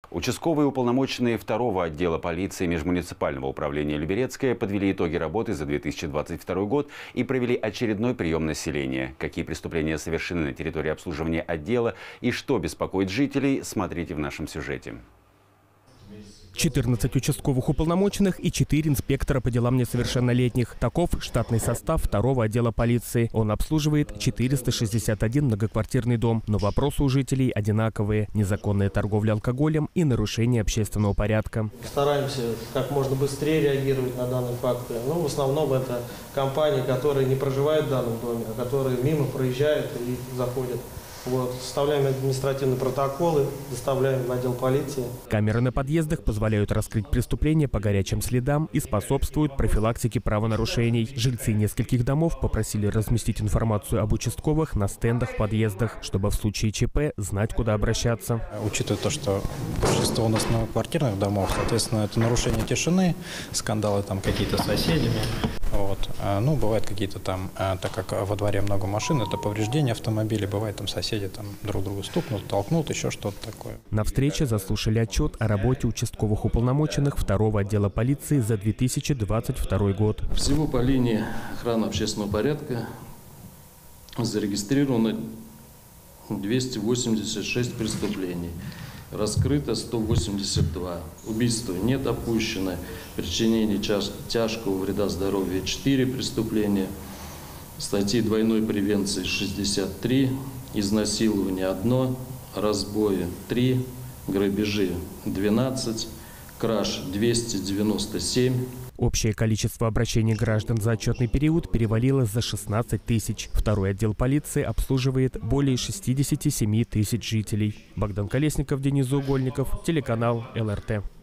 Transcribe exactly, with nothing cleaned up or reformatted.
Участковые уполномоченные второго отдела полиции межмуниципального управления Люберецкое подвели итоги работы за две тысячи двадцать второй год и провели очередной прием населения. Какие преступления совершены на территории обслуживания отдела и что беспокоит жителей, смотрите в нашем сюжете. четырнадцать участковых уполномоченных и четыре инспектора по делам несовершеннолетних. Таков штатный состав второго отдела полиции. Он обслуживает четыреста шестьдесят один многоквартирный дом. Но вопросы у жителей одинаковые. Незаконная торговля алкоголем и нарушение общественного порядка. Стараемся как можно быстрее реагировать на данные факты. Ну, в основном это компании, которые не проживают в данном доме, а которые мимо проезжают и заходят. Вот, составляем административные протоколы, доставляем в отдел полиции. Камеры на подъездах позволяют раскрыть преступления по горячим следам и способствуют профилактике правонарушений. Жильцы нескольких домов попросили разместить информацию об участковых на стендах в подъездах, чтобы в случае ЧП знать, куда обращаться. Учитывая то, что большинство у нас многоквартирных домов, соответственно, это нарушение тишины, скандалы там какие-то с соседями. Вот. Ну, бывают какие-то там, так как во дворе много машин, это повреждения автомобиля, бывает там соседи там друг друга стукнут, толкнут, еще что-то такое. На встрече заслушали отчет о работе участковых уполномоченных второго отдела полиции за две тысячи двадцать второй год. Всего по линии охраны общественного порядка зарегистрировано двести восемьдесят шесть преступлений. Раскрыто сто восемьдесят два. Убийства не допущено. Причинение тяжкого вреда здоровью четыре преступления. Статьи двойной превенции шестьдесят три. Изнасилование одно. Разбои три. Грабежи двенадцать. Краж двести девяносто семь. Общее количество обращений граждан за отчетный период перевалило за шестнадцать тысяч. Второй отдел полиции обслуживает более шестидесяти семи тысяч жителей. Богдан Колесников, Денис Заугольников, телеканал эл эр тэ.